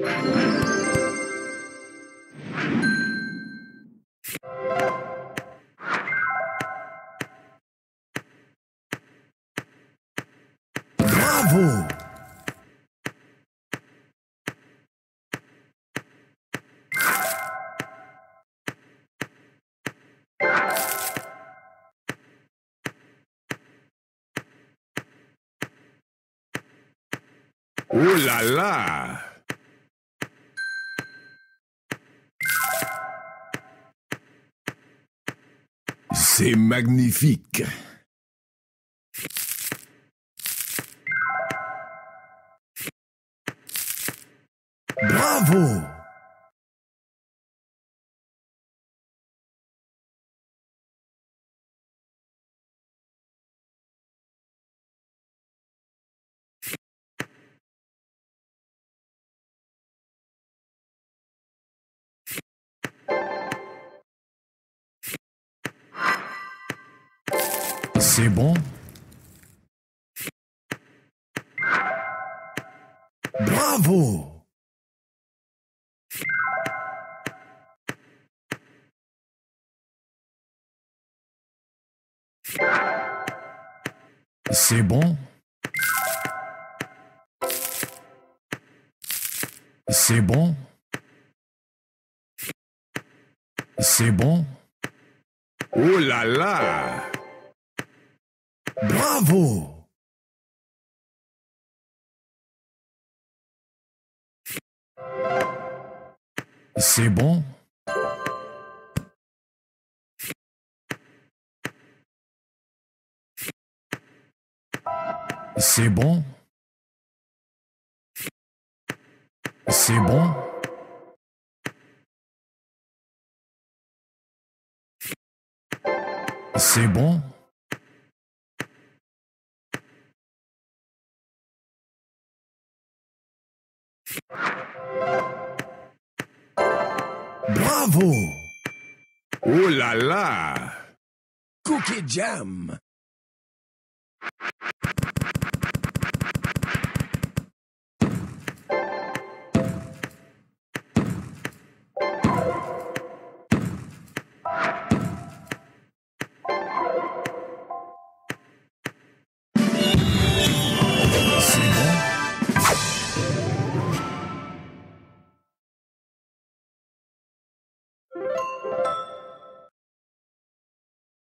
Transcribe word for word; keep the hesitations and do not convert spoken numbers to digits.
Bravo! Oh là là! C'est magnifique! Bravo! C'est bon? Bravo! C'est bon? C'est bon? C'est bon? Oh là là! Bravo! C'est bon? C'est bon? C'est bon? C'est bon? Bravo! Oh là là! Cookie Jam!